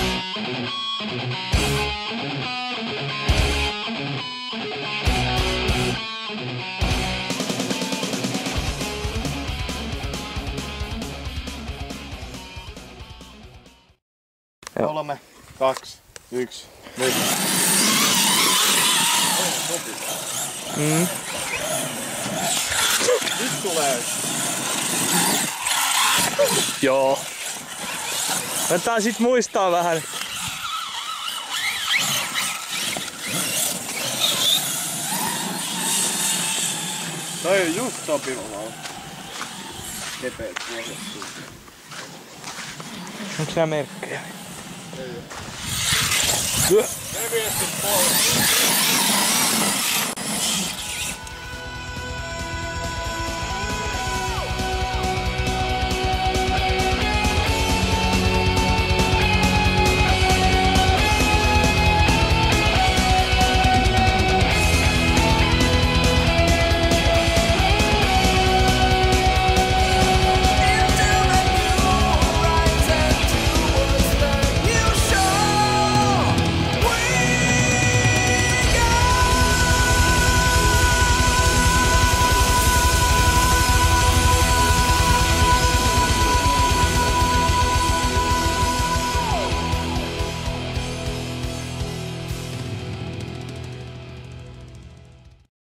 Joo. 3, 2, 1, nyt. Nyt tulee. Joo. Kannattaa sit muistaa vähän. Toi on just sopiva vaan. Kepeet pohjat. Onko siellä merkkejä? Ei oo. Keviesti pohjat.